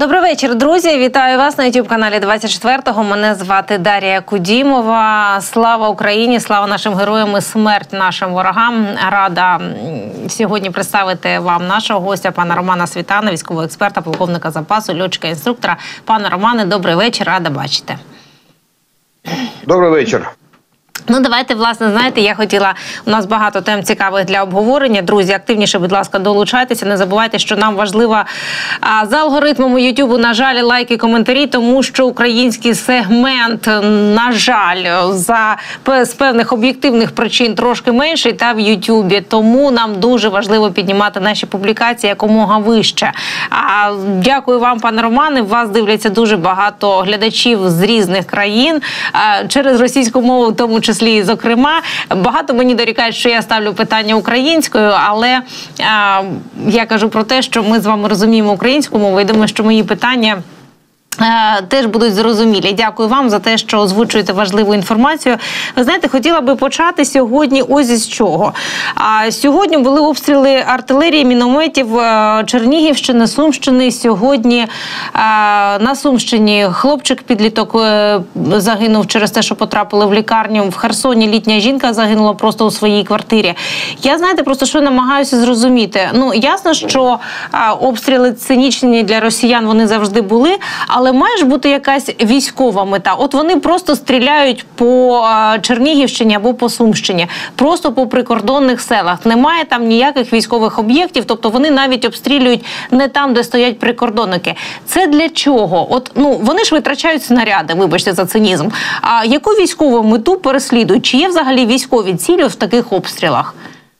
Добрий вечір, друзі. Вітаю вас на YouTube-каналі 24-го. Мене звати Дар'я Кудімова. Слава Україні, слава нашим героям і смерть нашим ворогам. Рада сьогодні представити вам нашого гостя, пана Романа Світана, військового експерта, полковника запасу, льотчика-інструктора. Пане Романе, добрий вечір, рада бачити. Добрий вечір. Ну, давайте, власне, знаєте, я хотіла, у нас багато тем цікавих для обговорення. Друзі, активніше, будь ласка, долучайтеся. Не забувайте, що нам важливо за алгоритмом Ютубу, на жаль, лайки, коментарі, тому що український сегмент, на жаль, з певних об'єктивних причин трошки менший та в Ютубі. Тому нам дуже важливо піднімати наші публікації якомога вище. Дякую вам, пане Романе. Вас дивляться дуже багато глядачів з різних країн через російську мову, в тому числі, зокрема. Багато мені дорікають, що я ставлю питання українською, але я кажу про те, що ми з вами розуміємо українську мову і думаю, що мої питання теж будуть зрозумілі. Дякую вам за те, що озвучуєте важливу інформацію. Ви знаєте, хотіла би почати сьогодні ось із чого. Сьогодні були обстріли артилерії, мінометів Чернігівщини, Сумщини. Сьогодні на Сумщині хлопчик-підліток загинув через те, що потрапили в лікарню. В Херсоні літня жінка загинула просто у своїй квартирі. Я, знаєте, просто що намагаюся зрозуміти. Ну, ясно, що обстріли цинічні для росіян вони завжди були, але має ж бути якась військова мета. От вони просто стріляють по Чернігівщині або по Сумщині, просто по прикордонних селах. Немає там ніяких військових об'єктів, тобто вони навіть обстрілюють не там, де стоять прикордонники. Це для чого? От, ну, вони ж витрачають снаряди, вибачте за цинізм. А яку військову мету переслідують? Чи є взагалі військові цілі в таких обстрілах?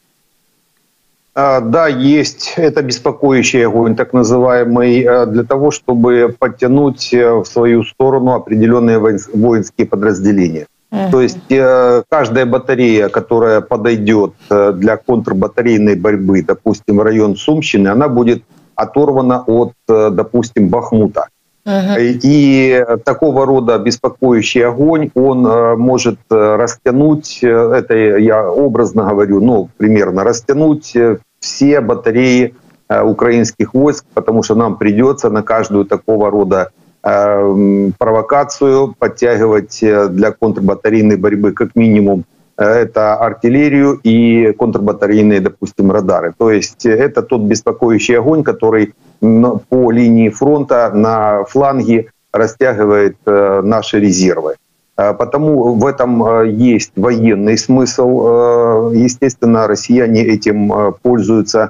Да, есть. Это беспокоящий огонь, так называемый, для того, чтобы подтянуть в свою сторону определенные воинские подразделения. То есть каждая батарея, которая подойдет для контрбатарейной борьбы, допустим, в район Сумщины, она будет оторвана от, допустим, Бахмута. И такого рода беспокоящий огонь, он может растянуть, это я образно говорю, ну, примерно растянуть все батареи украинских войск, потому что нам придется на каждую такого рода провокацию подтягивать для контрбатарейной борьбы как минимум это артиллерию и контрбатарейные, допустим, радары. То есть это тот беспокоящий огонь, который по линии фронта на фланге растягивает наши резервы. Потому в этом есть военный смысл. Естественно, россияне этим пользуются.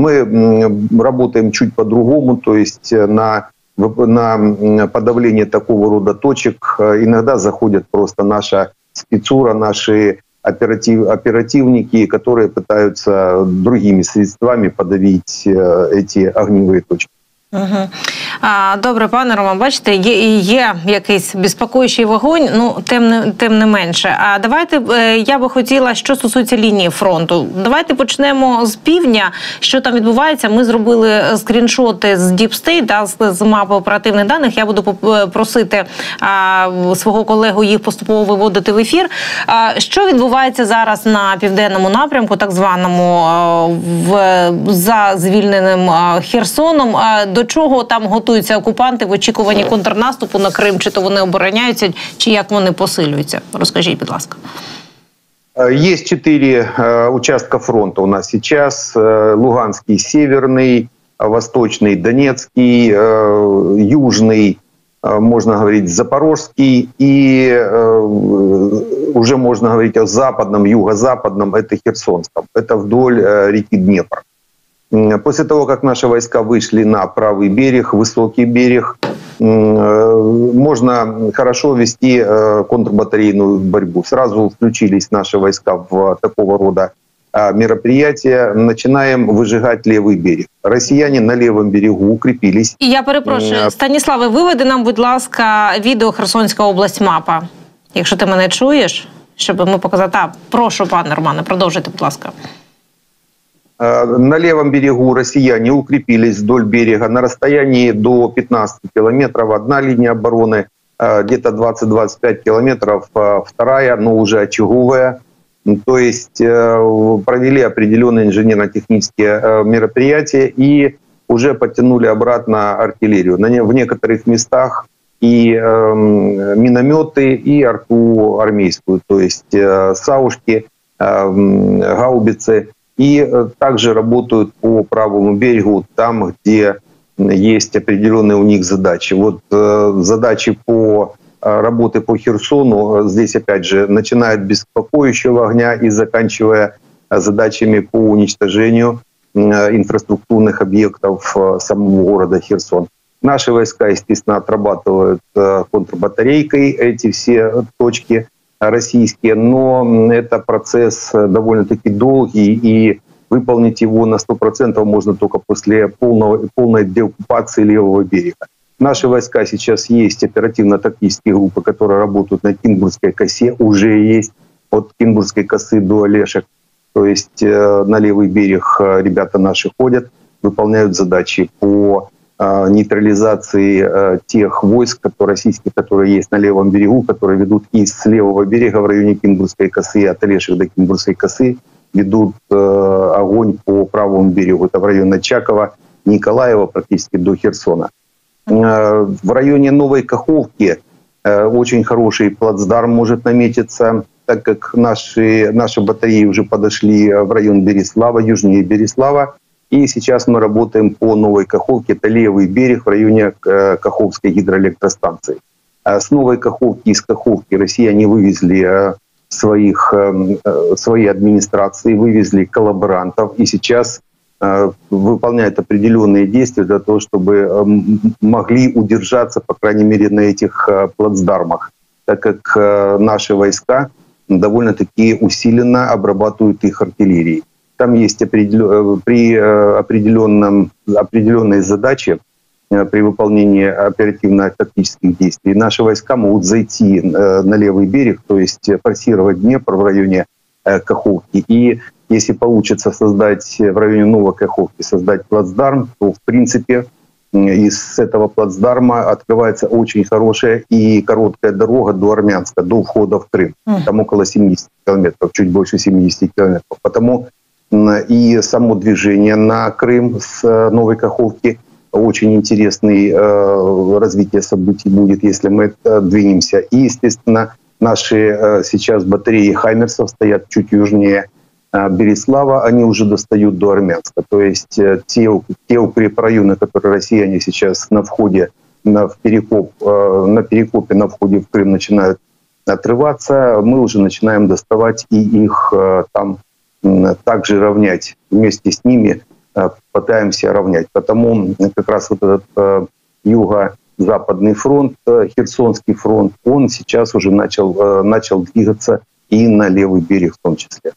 Мы работаем чуть по-другому, то есть на подавление такого рода точек иногда заходят просто наша спецура, наши оперативники, которые пытаются другими средствами подавить эти огневые точки. Добре, пане Роман, бачите, є якийсь безпокоючий вогонь, ну, тим не менше. А давайте, я би хотіла, що стосується лінії фронту. Давайте почнемо з півдня, що там відбувається. Ми зробили скріншоти з Deep State, да, з мапи оперативних даних. Я буду просити свого колегу їх поступово виводити в ефір. Що відбувається зараз на південному напрямку, так званому, за звільненим Херсоном? До чого там готуються окупанти в очікуванні контрнаступу на Крим? Чи то вони обороняються, чи як вони посилюються? Розкажіть, будь ласка. Есть 4 участка фронта у нас сейчас. Луганский, Северный, Восточный, Донецкий, Южный, можно говорить, Запорожский. И уже можно говорить о западном, юго-западном, это Херсонском. Это вдоль реки Днепр. После того, как наши войска вышли на правый берег, высокий берег, можно хорошо вести контрбатарейную борьбу. Сразу включились наши войска в такого рода мероприятия. Начинаем выжигать левый берег. Россияне на левом берегу укрепились. І я перепрошую, Станіславе, виведи нам, будь ласка, відео Херсонська область мапа. Якщо ти мене чуєш, щоб ми показали. Прошу, пане Романе, продовжуйте, будь ласка. На левом берегу россияне укрепились вдоль берега на расстоянии до 15 километров. Одна линия обороны, где-то 20-25 километров, вторая, но уже очаговая. То есть провели определенные инженерно-технические мероприятия и уже подтянули обратно артиллерию. В некоторых местах и минометы, и арту армейскую, то есть саушки, гаубицы. И также работают по правому берегу, там, где есть определенные у них задачи. Вот задачи по работы по Херсону, здесь опять же, начиная от беспокоящего огня и заканчивая задачами по уничтожению инфраструктурных объектов самого города Херсон. Наши войска, естественно, отрабатывают контрбатарейкой эти все точки российские, но это процесс довольно-таки долгий, и выполнить его на 100% можно только после полной деоккупации левого берега. Наши войска сейчас есть оперативно-тактические группы, которые работают на Кинбургской косе, уже есть от Кинбургской косы до Олешек. То есть на левый берег ребята наши ходят, выполняют задачи по нейтрализации тех войск, российских, которые есть на левом берегу, которые ведут из левого берега в районе Кинбургской косы, от Олешек до Кинбургской косы, ведут огонь по правому берегу. Это в районе Чакова, Николаева, практически до Херсона. В районе Новой Каховки очень хороший плацдарм может наметиться, так как наши батареи уже подошли в район Береслава, южнее Береслава. И сейчас мы работаем по Новой Каховке. Это левый берег в районе Каховской гидроэлектростанции. С Новой Каховки, из Каховки россияне вывезли свои администрации, вывезли коллаборантов. И сейчас выполняют определенные действия для того, чтобы могли удержаться, по крайней мере, на этих плацдармах. Так как наши войска довольно-таки усиленно обрабатывают их артиллерией. Там есть определенные задачи при выполнении оперативно-тактических действий. Наши войска могут зайти на левый берег, то есть форсировать Днепр в районе Каховки. И если получится создать в районе Новой Каховки, создать плацдарм, то в принципе из этого плацдарма открывается очень хорошая и короткая дорога до Армянска, до входа в Крым. Там около 70 километров, чуть больше 70 километров. Потому и само движение на Крым с Новой Каховки очень интересное развитие событий будет, если мы двинемся. И, естественно, наши сейчас батареи «Хаймерсов» стоят чуть южнее Береслава, они уже достают до Армянска. То есть те укрепрайоны, которые россияне сейчас на перекопе на входе в Крым начинают отрываться, мы уже начинаем доставать и их там также равнять. Вместе с ними пытаемся равнять. Потому как раз вот этот юго-западный фронт, Херсонский фронт, он сейчас уже начал двигаться и на левый берег в том числе.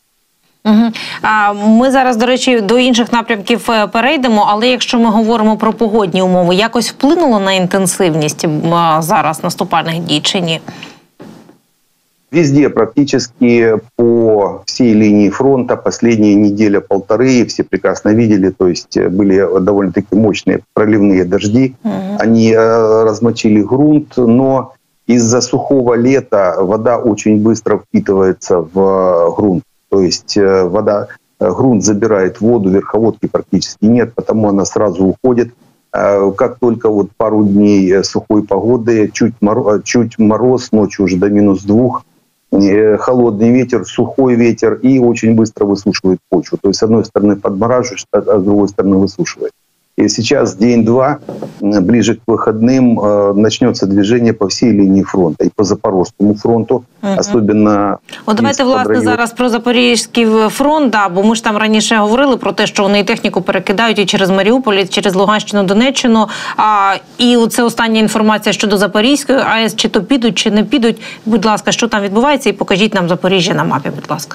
Ми зараз, до речі, до інших напрямків перейдемо, але якщо ми говоримо про погодні умови, якось вплинуло на інтенсивність зараз наступальних дій чи ні? Везде практически по всей линии фронта последние неделя-полторы, все прекрасно видели, то есть были довольно-таки мощные проливные дожди, они размочили грунт, но из-за сухого лета вода очень быстро впитывается в грунт. То есть грунт забирает воду, верховодки практически нет, потому она сразу уходит. Как только вот пару дней сухой погоды, чуть мороз, ночью уже до -2, холодный ветер, сухой ветер, и очень быстро высушивает почву. То есть с одной стороны подмораживает, а с другой стороны высушивает. И сейчас день-два, ближе к выходным, начнется движение по всій лінії фронту. І по Запорізькому фронту, особливо... От давайте, власне, зараз про Запорізький фронт, бо ми ж там раніше говорили про те, що вони і техніку перекидають і через Маріуполь, і через Луганщину, Донеччину. І це остання інформація щодо Запорізької АЕС, чи то підуть, чи не підуть. Будь ласка, що там відбувається, і покажіть нам Запоріжжя на мапі, будь ласка.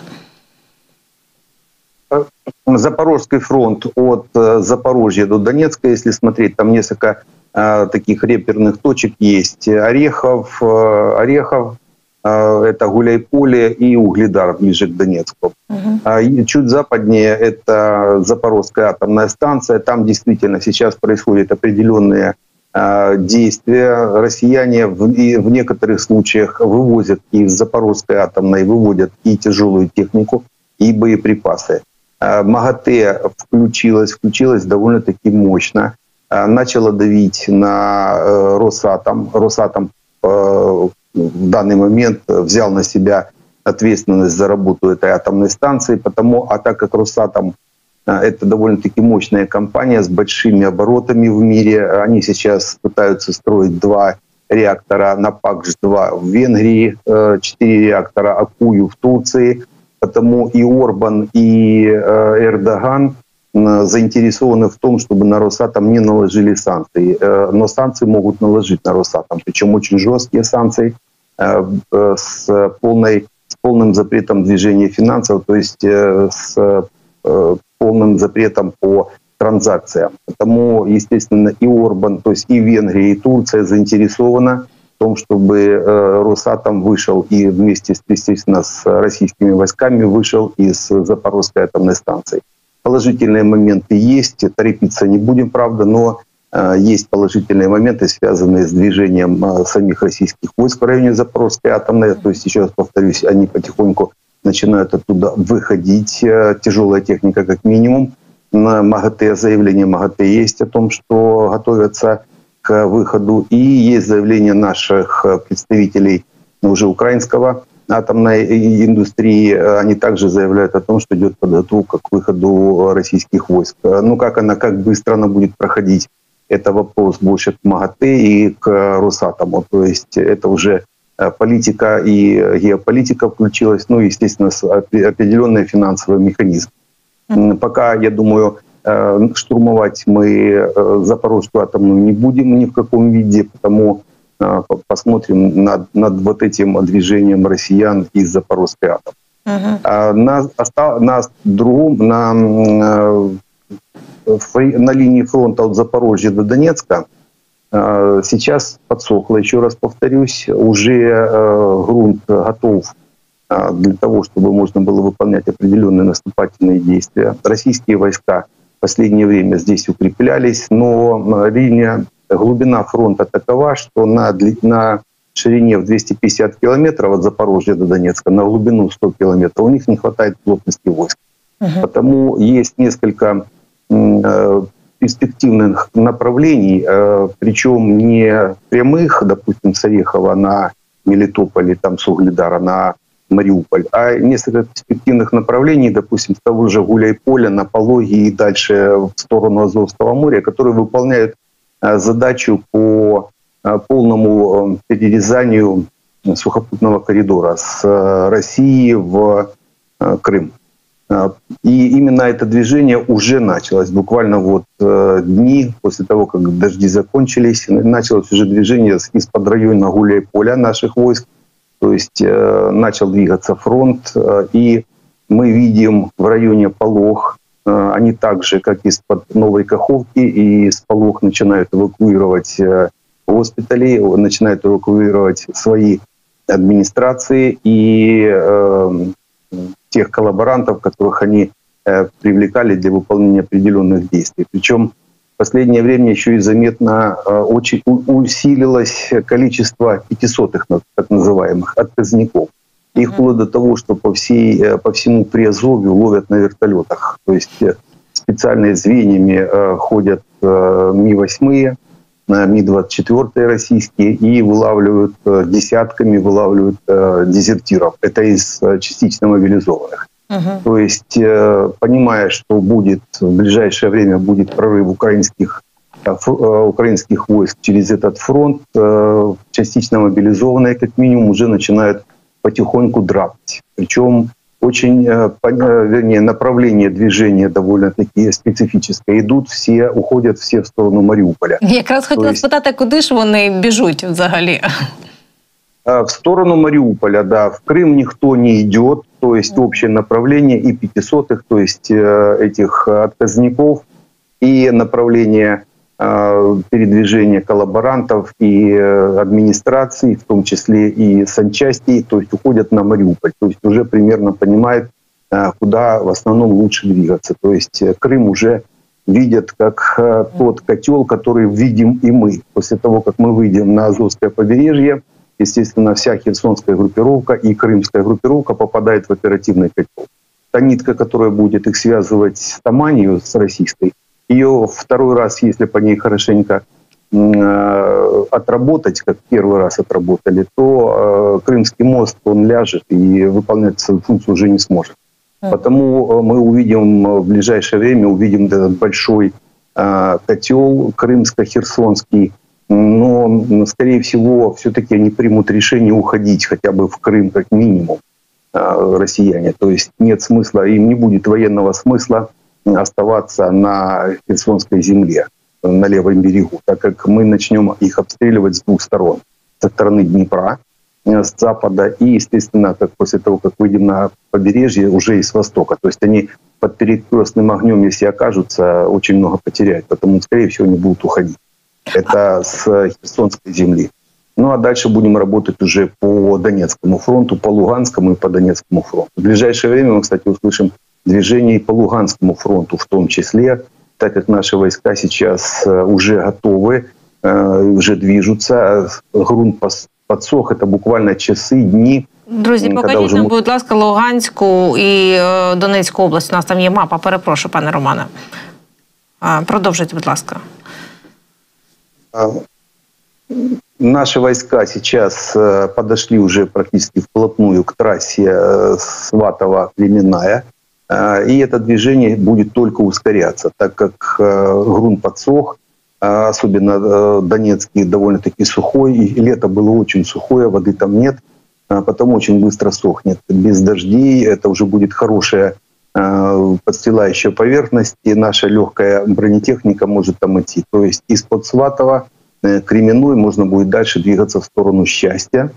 Запорожский фронт от Запорожья до Донецка, если смотреть, там несколько таких реперных точек есть. Орехов, это Гуляйполе и Угледар ближе к Донецку. Чуть западнее это Запорожская атомная станция. Там действительно сейчас происходят определенные действия. Россияне в некоторых случаях вывозят из Запорожской атомной, выводят и тяжелую технику, и боеприпасы. МАГАТЭ включилась довольно-таки мощно, начала давить на Росатом. Росатом в данный момент взял на себя ответственность за работу этой атомной станции, а так как Росатом это довольно-таки мощная компания с большими оборотами в мире, они сейчас пытаются строить 2 реактора на ПАКШ-2 в Венгрии, 4 реактора Акую в Турции. Потому и Орбан, и Эрдоган заинтересованы в том, чтобы на Росатом не наложили санкции. Но санкции могут наложить на Росатом, причем очень жесткие санкции с полным запретом движения финансов, то есть с полным запретом по транзакциям. Потому, естественно, и Орбан, то есть и Венгрия, и Турция заинтересованы в том, чтобы Росатом вышел и вместе, естественно, с российскими войсками вышел из Запорожской атомной станции. Положительные моменты есть, торопиться не будем, правда, но есть положительные моменты, связанные с движением самих российских войск в районе Запорожской атомной. То есть, еще раз повторюсь, они потихоньку начинают оттуда выходить. Тяжелая техника как минимум. На МАГАТЭ, заявление МАГАТЭ есть о том, что готовятся к выходу. И есть заявление наших представителей уже украинского атомной индустрии. Они также заявляют о том, что идет подготовка к выходу российских войск. Ну, как быстро она будет проходить, это вопрос больше к МАГАТЭ и к Росатому. То есть это уже политика и геополитика включилась, ну, естественно, определенный финансовый механизм. Пока, я думаю, штурмовать мы Запорожскую атомную не будем ни в каком виде, потому посмотрим над вот этим движением россиян из Запорожской атомной. На линии фронта от Запорожья до Донецка сейчас подсохло, еще раз повторюсь, уже грунт готов для того, чтобы можно было выполнять определенные наступательные действия. Российские войска в последнее время здесь укреплялись, но глубина фронта такова, что на ширине в 250 километров от Запорожья до Донецка, на глубину 100 километров у них не хватает плотности войск. Потому есть несколько перспективных направлений, причем не прямых, допустим, с Орехова на Мелитополь, там с Угледара на Мариуполь, а несколько перспективных направлений, допустим, с того же Гуляйполя на Пологи и дальше в сторону Азовского моря, которые выполняют задачу по полному перерезанию сухопутного коридора с России в Крым. И именно это движение уже началось. Буквально вот дни после того, как дожди закончились, началось уже движение из-под района Гуляйполя наших войск. То есть начал двигаться фронт. И мы видим в районе Полог, они так же, как из-под Новой Каховки и из Полог начинают эвакуировать госпитали, начинают эвакуировать свои администрации и тех коллаборантов, которых они привлекали для выполнения определенных действий. Причем в последнее время еще и заметно очень усилилось количество 500-х, так называемых, отказников. Их вплоть до того, что по всему Приазовью ловят на вертолетах. То есть специальными звеньями ходят Ми-8, Ми-24 российские и вылавливают десятками дезертиров. Это из частично мобилизованных. То есть, понимая, что в ближайшее время будет прорыв украинских войск через этот фронт, частично мобилизованные, как минимум, уже начинают потихоньку драпать. Причем направление движения довольно-таки специфическое. Уходять всі в сторону Маріуполя. Якраз хотіла спитати, куди ж вони біжуть взагалі? В сторону Мариуполя, да. В Крым никто не идет, то есть общее направление и 500-х, то есть этих отказников, и направление передвижения коллаборантов и администраций, в том числе и санчастей, то есть уходят на Мариуполь. То есть уже примерно понимают, куда в основном лучше двигаться. То есть Крым уже видят как тот котел, который видим и мы. После того, как мы выйдем на Азовское побережье, естественно, вся херсонская группировка и крымская группировка попадает в оперативный котел. та нитка, которая будет их связывать с Таманью, с российской, ее второй раз, если по ней хорошенько отработать, как первый раз отработали, то Крымский мост, он ляжет и выполнять свою функцию уже не сможет. Потому мы увидим в ближайшее время, увидим этот большой котел крымско-херсонский, но, скорее всего, все-таки они примут решение уходить хотя бы в Крым как минимум, россияне. То есть нет смысла, им не будет военного смысла оставаться на Херсонской земле, на левом берегу, так как мы начнем их обстреливать с двух сторон. Со стороны Днепра, с запада и, естественно, как после того, как выйдем на побережье, уже и с востока. То есть они под перекрестным огнем, если окажутся, очень много потеряют, потому, скорее всего, они будут уходить. Это с Херсонской земли. Ну а дальше будем работать уже по Донецкому фронту, по Луганскому и по Донецкому фронту. В ближайшее время мы, кстати, услышим движение и по Луганскому фронту в том числе, так как наши войска сейчас уже готовы, уже движутся. Грунт подсох, это буквально часы, дні. Друзі, покажіть нам, будь ласка, Луганську і Донецьку область. У нас там є мапа, перепрошую, пане Романе. Продовжуйте, будь ласка. Наши войска сейчас подошли уже практически вплотную к трассе Сватово-Кременная. И это движение будет только ускоряться, так как грунт подсох, особенно Донецкий довольно-таки сухой. И лето было очень сухое, воды там нет, потому очень быстро сохнет. Без дождей это уже будет хорошая подстилающая поверхность, и наша легкая бронетехника может там идти. То есть из-под Сватова Кременной можно будет дальше двигаться в сторону Счастья.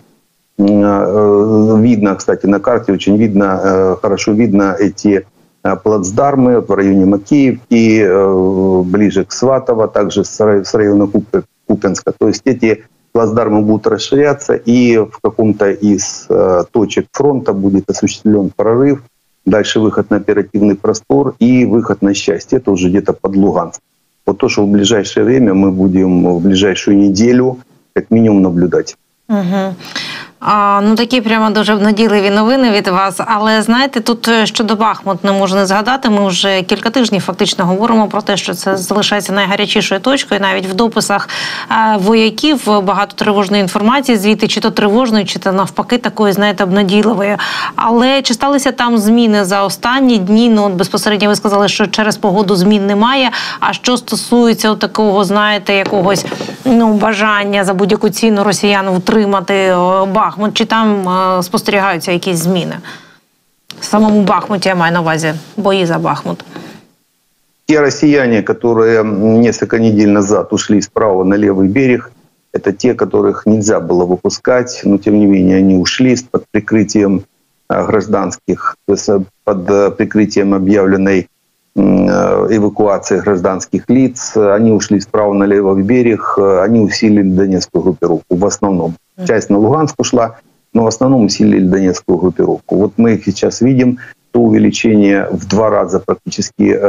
Видно, кстати, на карте очень видно, хорошо видно эти плацдармы в районе Макеевки, ближе к Сватово, также с района Купенска. То есть эти плацдармы будут расширяться, и в каком-то из точек фронта будет осуществлен прорыв, дальше выход на оперативный простор и выход на Счастье, это уже где-то под Луганск. Вот то, что в ближайшее время мы будем в ближайшую неделю как минимум наблюдать. Угу. Ну, такі прямо дуже надійливі новини від вас. Але, знаєте, тут щодо Бахмут не можу не згадати. Ми вже кілька тижнів фактично говоримо про те, що це залишається найгарячішою точкою. Навіть в дописах вояків багато тривожної інформації, звідти чи то тривожної, чи то навпаки такої, знаєте, обнадійливої. Але чи сталися там зміни за останні дні? Ну, безпосередньо ви сказали, що через погоду змін немає. А що стосується такого, знаєте, якогось бажання за будь-яку ціну росіян утримати Бахмут, чи там спостерігаються якісь зміни? В самому Бахмуті я маю на увазі бої за Бахмут. Те россияне, которые несколько недель назад ушли справа на левый берег, это те, которых нельзя было выпускать, но тем не менее они ушли под прикрытием гражданских, под прикрытием объявленной эвакуации гражданских лиц. Они ушли справа на левый берег, они усилили Донецкую группировку в основном. Часть на Луганск ушла, но в основном усилили Донецкую группировку. Вот мы их сейчас видим, то увеличение в 2 раза практически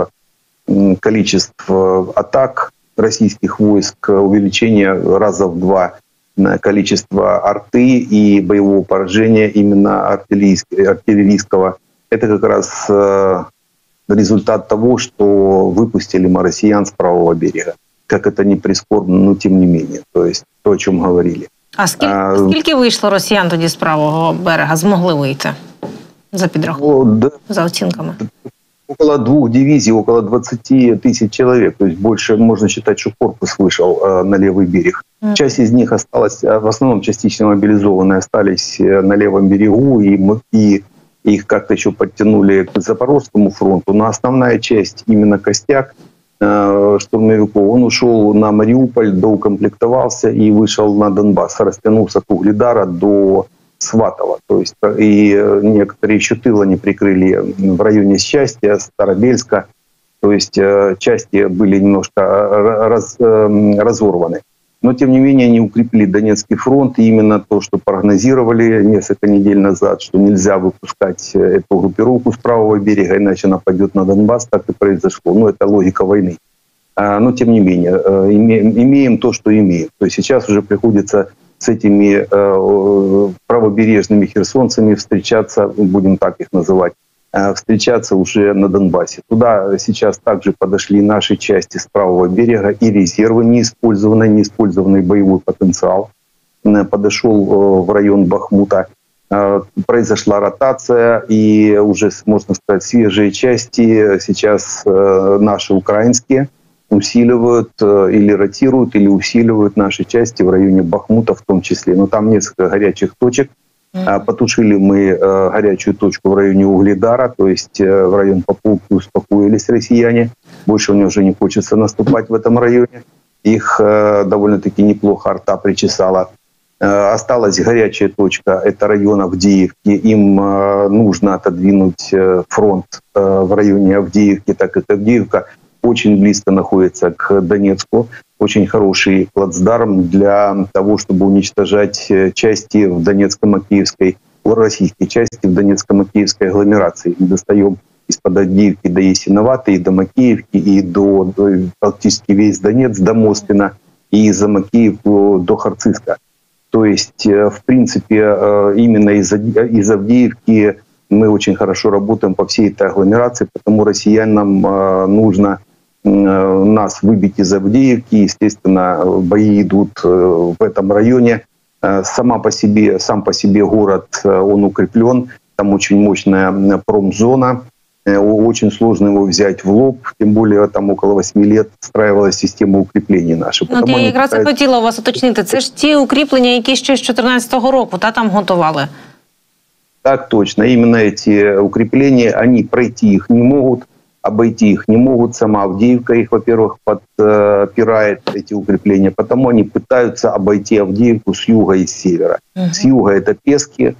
количество атак российских войск, увеличение раза в 2 количество арты и боевого поражения именно артиллерийского. Это как раз результат того, что выпустили мы россиян с правого берега. Как это не прискорбно, но тем не менее. То есть то, о чем говорили. А скільки вийшло росіян тоді з правого берега? Змогли вийти за підрахунком, за оцінками? Около 2 дивизий, около 20 тысяч человек. То есть больше можно считать, что корпус вышел на левый берег. Часть из них осталась, в основном частично мобилизованные, остались на левом берегу, и их как-то еще подтянули к Запорожскому фронту. Но основная часть, именно костяк штурмовиков, он ушел на Мариуполь, доукомплектовался и вышел на Донбасс, растянулся от Угледара до Сватова. То есть и некоторые еще тыл они прикрыли в районе Счастья, Старобельска. То есть части были немножко разорваны. Но, тем не менее, они укрепили Донецкий фронт. И именно то, что прогнозировали несколько недель назад, что нельзя выпускать эту группировку с правого берега, иначе она пойдет на Донбасс, так и произошло. Ну, это логика войны. Но, тем не менее, имеем то, что имеем. То есть сейчас уже приходится с этими правобережными херсонцами встречаться, будем так их называть, встречаться уже на Донбассе. Туда сейчас также подошли наши части с правого берега и резервы неиспользованный боевой потенциал подошел в район Бахмута. Произошла ротация, и уже, можно сказать, свежие части сейчас наши украинские усиливают или ротируют, или усиливают наши части в районе Бахмута в том числе. Но там несколько горячих точек. Потушили мы горячую точку в районе Угледара, то есть в район Поповки успокоились россияне. Больше у них уже не хочется наступать в этом районе. Их довольно-таки неплохо арта причесала. Осталась горячая точка, это район Авдеевки. Им нужно отодвинуть фронт в районе Авдеевки, так как Авдеевка очень близко находится к Донецку. Очень хороший плацдарм для того, чтобы уничтожать части в Донецко-Макеевской, российские части в Донецко-Макеевской агломерации. Мы достаем из-под Авдеевки до Ясиноватой, и до Макеевки, и до практически весь Донец, до Москвина, и за Макеевку до Харциска. То есть, в принципе, именно из Авдеевки мы очень хорошо работаем по всей этой агломерации, потому россиянам нужно нас выбить из Авдеевки. Естественно, бои идут в этом районе. Сам по себе город, он укреплен. Там очень мощная промзона. Очень сложно его взять в лоб. Тем более там около 8 лет встраивалась система укріплень наша. От я якраз і хотіла у вас уточнити. Це ж ті укріплення, які ще з 2014 року там готували? Так точно. Именно эти укрепления, они пройти их не могут. Обойти их не могут. Сама Авдеевка их, во-первых, подпирает, эти укрепления. Потому они пытаются обойти Авдеевку с юга и с севера. С юга это Пески,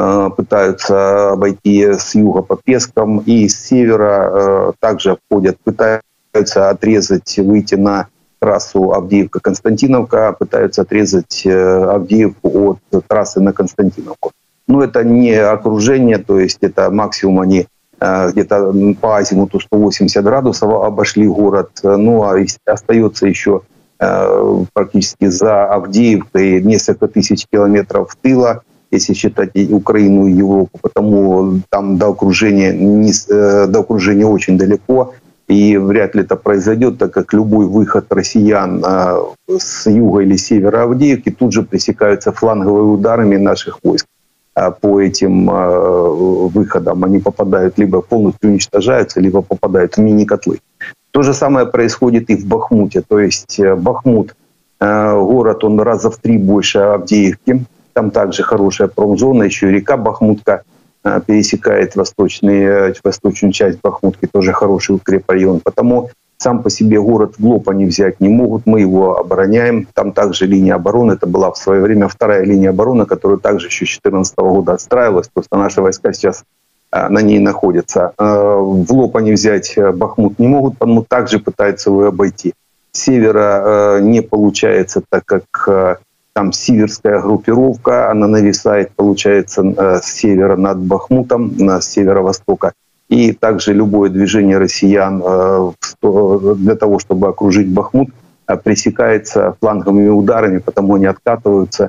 пытаются обойти с юга по Пескам. И с севера также обходят, пытаются отрезать, выйти на трассу Авдеевка-Константиновка, пытаются отрезать Авдеевку от трассы на Константиновку. Но это не окружение, то есть это максимум они где-то по азимуту 180 градусов обошли город. Ну а остается еще практически за Авдеевкой несколько тысяч километров тыла, если считать Украину и Европу. Потому там до окружения очень далеко. И вряд ли это произойдет, так как любой выход россиян с юга или севера Авдеевки тут же пресекаются фланговыми ударами наших войск. По этим выходам они попадают, либо полностью уничтожаются, либо попадают в мини-котлы. То же самое происходит и в Бахмуте. То есть Бахмут, город, он раза в 3 больше Авдеевки. Там также хорошая промзона, еще и река Бахмутка пересекает восточную часть Бахмутки, тоже хороший укрепрайон. Потому сам по себе город в лоб они взять не могут, мы его обороняем. Там также линия обороны, это была в свое время вторая линия обороны, которая также еще с 2014 года отстраивалась, просто наши войска сейчас на ней находятся. В лоб они взять Бахмут не могут, потому также пытаются его обойти. С севера не получается, так как там сиверская группировка, она нависает, получается, с севера над Бахмутом, с северо-востока. И также любое движение россиян для того, чтобы окружить Бахмут, пресекается фланговыми ударами, потому они откатываются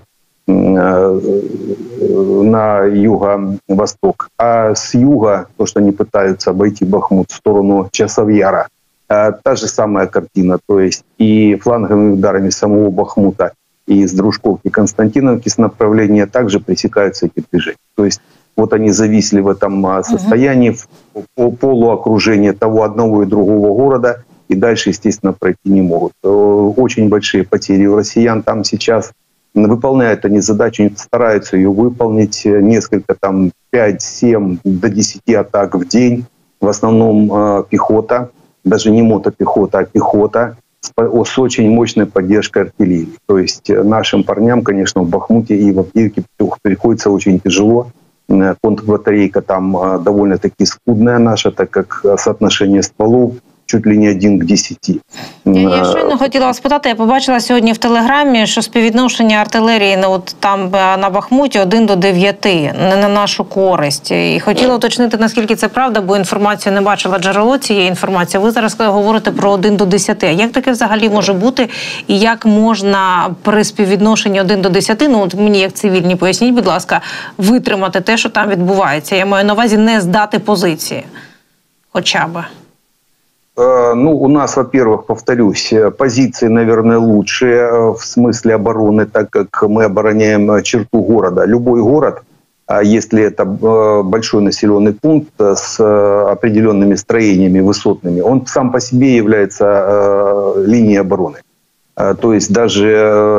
на юго-восток. А с юга, то, что они пытаются обойти Бахмут в сторону Часовьяра, та же самая картина. То есть и фланговыми ударами самого Бахмута, и с Дружковки, Константиновки с направления также пресекаются эти движения. То есть вот они зависли в этом состоянии, в полуокружении того одного и другого города, и дальше, естественно, пройти не могут. Очень большие потери у россиян там сейчас. Выполняют они задачу, стараются ее выполнить. Несколько, там, 5-7 до 10 атак в день. В основном пехота, даже не мотопехота, а пехота, с очень мощной поддержкой артиллерии. То есть нашим парням, конечно, в Бахмуте и в Авдеевке приходится очень тяжело. Контрбатарейка там довольно-таки скудная наша, так как соотношение стволов чуть ли не 1 к 10. Я щойно хотіла вас спитати, я побачила сьогодні в Телеграмі, що співвідношення артилерії там на Бахмуті 1 до 9, не на нашу користь. І хотіла уточнити, наскільки це правда, бо інформацію не бачила джерело цієї інформації. Ви зараз говорите про 1 до 10. Як таке взагалі може бути? І як можна при співвідношенні 1 до 10, мені як цивільні поясніть, будь ласка, витримати те, що там відбувається? Я маю на увазі не здати позиції хоча б. У нас, во-первых, повторюсь, позиции, наверное, лучшие в смысле обороны, так как мы обороняем черту города. Любой город, если это большой населенный пункт с определенными строениями высотными, он сам по себе является линией обороны. То есть даже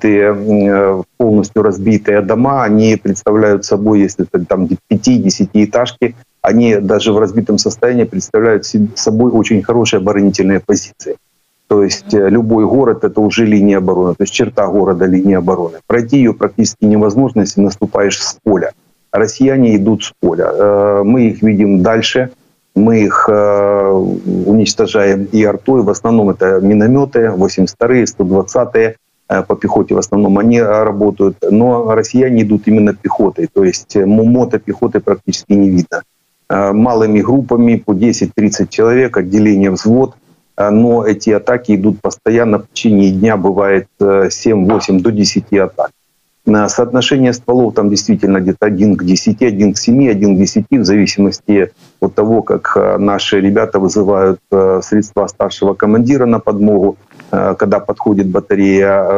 полностью разбитые дома, они представляют собой, если это там 5-10-этажки, они даже в разбитом состоянии представляют собой очень хорошие оборонительные позиции. То есть любой город – это уже линия обороны, то есть черта города – линия обороны. Пройти ее практически невозможно, если наступаешь с поля. Россияне идут с поля. Мы их видим дальше, мы их уничтожаем и артой. В основном это минометы, 82-е, 120-е. По пехоте в основном они работают. Но россияне идут именно пехотой, то есть мотопехоты практически не видно. Малыми группами по 10-30 человек, отделение, взвод, но эти атаки идут постоянно, в течение дня бывает 7-8 до 10 атак. Соотношение стволов там действительно где-то 1 к 10, 1 к 7, 1 к 10, в зависимости от того, как наши ребята вызывают средства старшего командира на подмогу, когда подходит батарея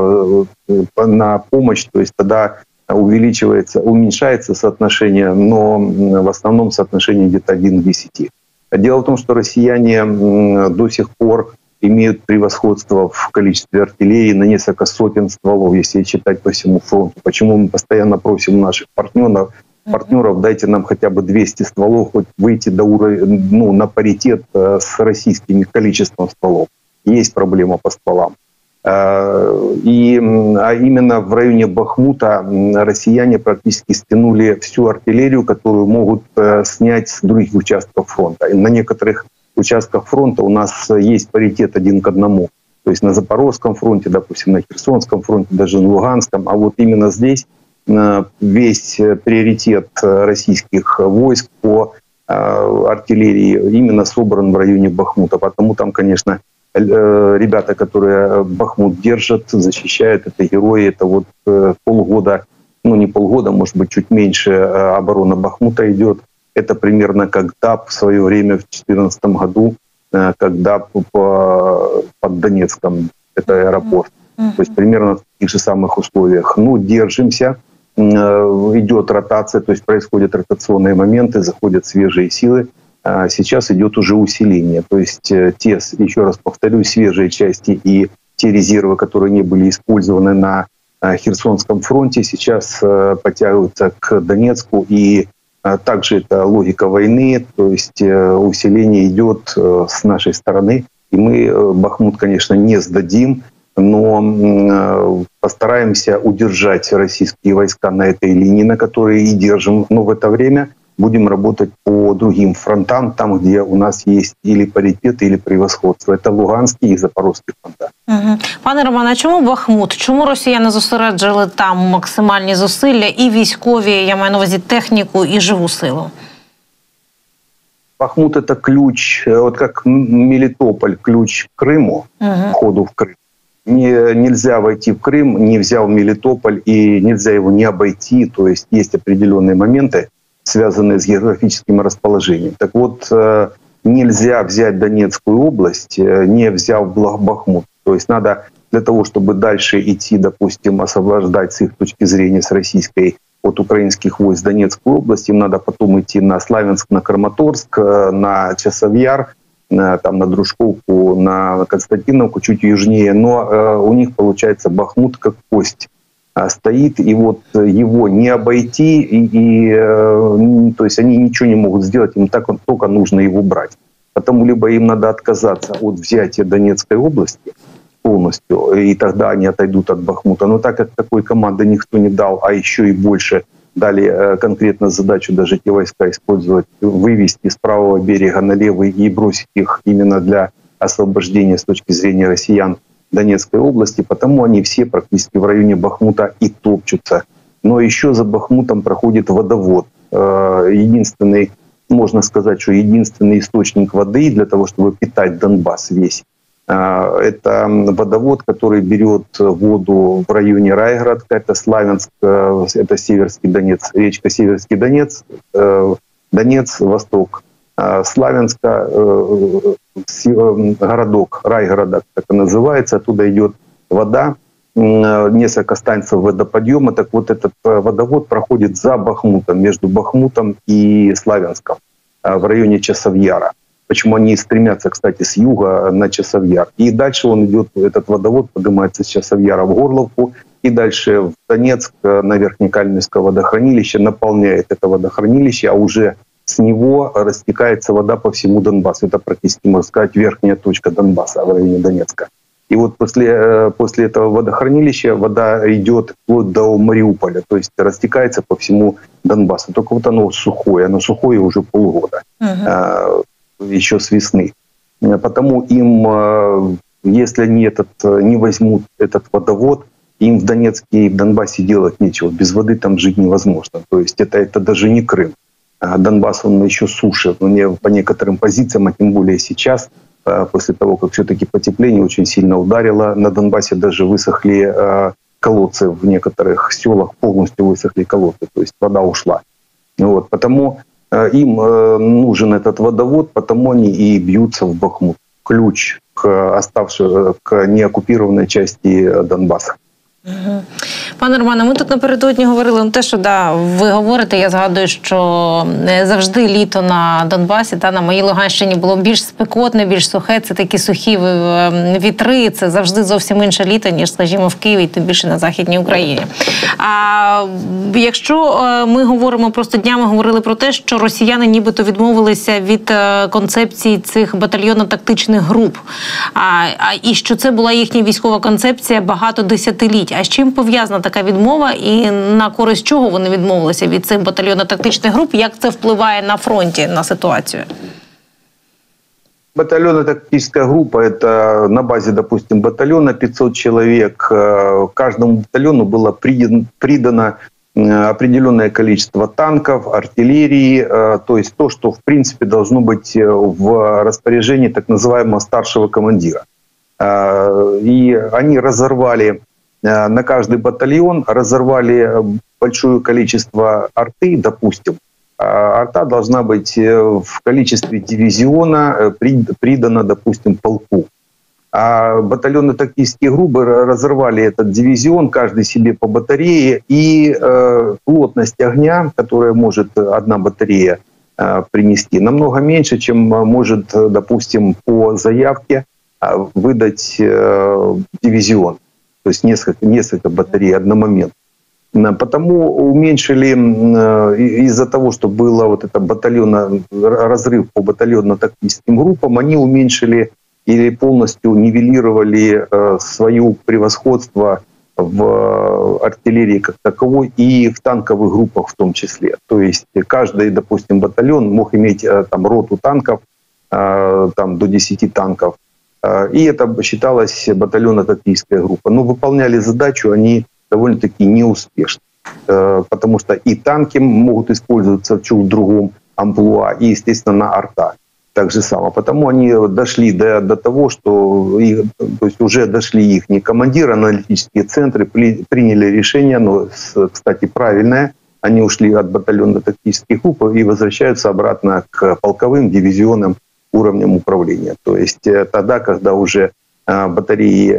на помощь, то есть тогда уменьшается соотношение, но в основном соотношение где-то 1 к 10. Дело в том, что россияне до сих пор имеют превосходство в количестве артиллерии на несколько сотен стволов, если читать по всему фронту. Почему мы постоянно просим наших партнеров, дайте нам хотя бы 200 стволов, хоть выйти до уровня, на паритет с российским количеством стволов. Есть проблема по стволам. А именно в районе Бахмута россияне практически стянули всю артиллерию, которую могут снять с других участков фронта. И на некоторых участках фронта у нас есть паритет 1 к 1. То есть на Запорожском фронте, допустим, на Херсонском фронте, даже на Луганском. А вот именно здесь весь приоритет российских войск по артиллерии именно собран в районе Бахмута. Потому там, конечно, ребята, которые Бахмут держат, защищают, это герои. Это вот полгода, не полгода, может быть, чуть меньше оборона Бахмута идет. Это примерно как ДАП в свое время в 2014 году, как ДАП под Донецком, это аэропорт. То есть примерно в таких же самых условиях. держимся, идет ротация, то есть происходят ротационные моменты, заходят свежие силы. Сейчас идет уже усиление. То есть те, еще раз повторю, свежие части и те резервы, которые не были использованы на Херсонском фронте, сейчас подтягиваются к Донецку. И также это логика войны, то есть усиление идет с нашей стороны. И мы Бахмут, конечно, не сдадим, но постараемся удержать российские войска на этой линии, на которой и держим. Но в это время будем работать по другим фронтам, там, где у нас есть или паритет, или превосходство. Это Луганський і Запорозький фронта. Пане Романе, а чому Бахмут? Чому росіяни зосереджили там максимальні зусилля і військові, я маю на увазі техніку і живу силу? Бахмут – это ключ, вот как Мелитополь – ключ к Крыму, входу в Крым. Нельзя войти в Крым, не взяв Мелитополь, и нельзя его не обойти. То есть есть определенные моменты, связанные с географическим расположением. Так вот, нельзя взять Донецкую область, не взяв Бахмут. То есть надо для того, чтобы дальше идти, допустим, освобождать с их точки зрения, с российской, от украинских войск Донецкую область, им надо потом идти на Славянск, на Краматорск, на Часовьяр, там, на Дружковку, на Константиновку, чуть южнее. Но у них, получается, Бахмут как кость стоит, и вот его не обойти, то есть они ничего не могут сделать, им только нужно его брать. Потому либо им надо отказаться от взятия Донецкой области полностью, и тогда они отойдут от Бахмута. Но так как такой команды никто не дал, а еще и больше дали конкретно задачу даже эти войска использовать, вывести с правого берега на левый и бросить их именно для освобождения с точки зрения россиян Донецкой области, потому они все практически в районе Бахмута и топчутся. Но еще за Бахмутом проходит водовод. Единственный, можно сказать, что единственный источник воды для того, чтобы питать Донбасс весь, это водовод, который берет воду в районе Райгородка, это Славянск, это Северский Донец, речка Северский Донец, Донец, Восток, Славянска, городок, Райгородок, так и называется, оттуда идет вода, несколько станций водоподъема. Так вот, этот водовод проходит за Бахмутом, между Бахмутом и Славянском, в районе Часовьяра. Почему они стремятся, кстати, с юга на Часовьяр. И дальше он идет, этот водовод поднимается с Часовьяра в Горловку, и дальше в Донецк на Верхнекальминское водохранилище, наполняет это водохранилище, а уже с него растекается вода по всему Донбассу. Это практически, можно сказать, верхняя точка Донбасса в районе Донецка. И вот после этого водохранилища вода идет вплоть до Мариуполя, то есть растекается по всему Донбассу. Только вот оно сухое уже полгода, еще с весны. Потому им, если они не возьмут этот водовод, им в Донецке и в Донбассе делать нечего. Без воды там жить невозможно. То есть это даже не Крым. Донбасс, он еще суше, по некоторым позициям, а тем более сейчас, после того, как все-таки потепление очень сильно ударило, на Донбассе даже высохли колодцы в некоторых селах, полностью высохли колодцы, то есть вода ушла. Вот, потому им нужен этот водовод, потому они и бьются в Бахмут. Ключ к неокупированной части Донбасса. Пане Романе, ми тут напередодні говорили те, що ви говорите, я згадую, що завжди літо на Донбасі та на моїй Луганщині було більш спекотне, більш сухе, це такі сухі вітри, це завжди зовсім інше літо, ніж, скажімо, в Києві, тим більше на Західній Україні. А якщо ми говоримо, просто днями говорили про те, що росіяни нібито відмовилися від концепції цих батальйонно-тактичних груп, і що це була їхня військова концепція багато десятиліть. А з чим пов'язана така відмова і на користь чого вони відмовилися від цих батальйонно-тактичних груп? Як це впливає на фронті, на ситуацію? Батальонно-тактическая группа – это на базе, допустим, батальона 500 человек. Каждому батальону было придано определенное количество танков, артиллерии, то есть то, что в принципе должно быть в распоряжении так называемого старшего командира. И они разорвали на каждый батальон, разорвали большое количество арты, допустим. Арта должна быть в количестве дивизиона придана, допустим, полку. А батальонно-тактические группы разорвали этот дивизион, каждый себе по батарее, и плотность огня, которую может одна батарея принести, намного меньше, чем может, допустим, по заявке выдать дивизион. То есть несколько батарей одномоментно. Потому уменьшили, из-за того, что было вот это разрыв по батальонно-тактическим группам, они уменьшили или полностью нивелировали свое превосходство в артиллерии как таковой и в танковых группах в том числе. То есть каждый, допустим, батальон мог иметь там роту танков, там до 10 танков, и это считалось батальонно-тактическая группа. Но выполняли задачу они довольно-таки неуспешно, потому что и танки могут использоваться в другом амплуа, и, естественно, на арта так же само. Потому они дошли до того, что то есть уже дошли их командиры, аналитические центры приняли решение, но, кстати, правильное. Они ушли от батальонно-тактических групп и возвращаются обратно к полковым дивизионным уровням управления. То есть тогда, когда уже батареи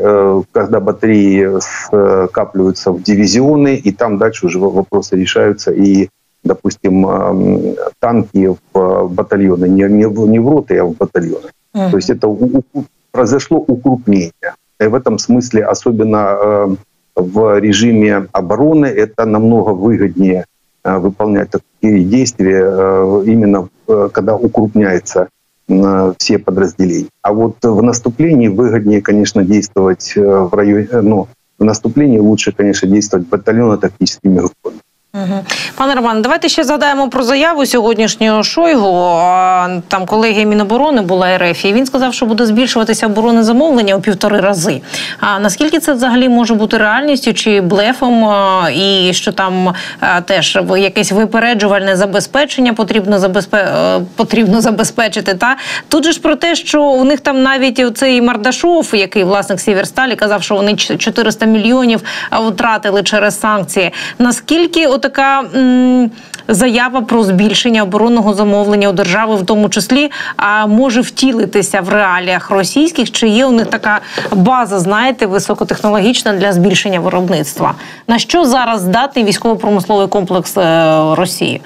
скапливаются в дивизионы, и там дальше уже вопросы решаются, и, допустим, танки в батальоны, не в роты, а в батальоны. То есть это произошло укрупнение. И в этом смысле, особенно в режиме обороны, это намного выгоднее выполнять такие действия, именно когда укрупняется все подразделения. А вот в наступлении выгоднее, конечно, действовать в районе, в наступлении лучше, конечно, действовать батальонно-тактическими группами. Пане Романе, давайте ще згадаємо про заяву сьогоднішнього Шойгу. Там колеги Міноборони була РФ, і він сказав, що буде збільшуватися оборонне замовлення у 1,5 рази. А наскільки це взагалі може бути реальністю чи блефом, і що там теж якесь випереджувальне забезпечення потрібно забезпечити? Та? Тут же ж про те, що у них там навіть оцей Мардашов, який власник Сєвєрсталі, казав, що вони 400 мільйонів втратили через санкції. Наскільки така заява про збільшення оборонного замовлення у держави, в тому числі, може втілитися в реаліях російських? Чи є у них така база, знаєте, високотехнологічна для збільшення виробництва? На що зараз здатний військово-промисловий комплекс Росії?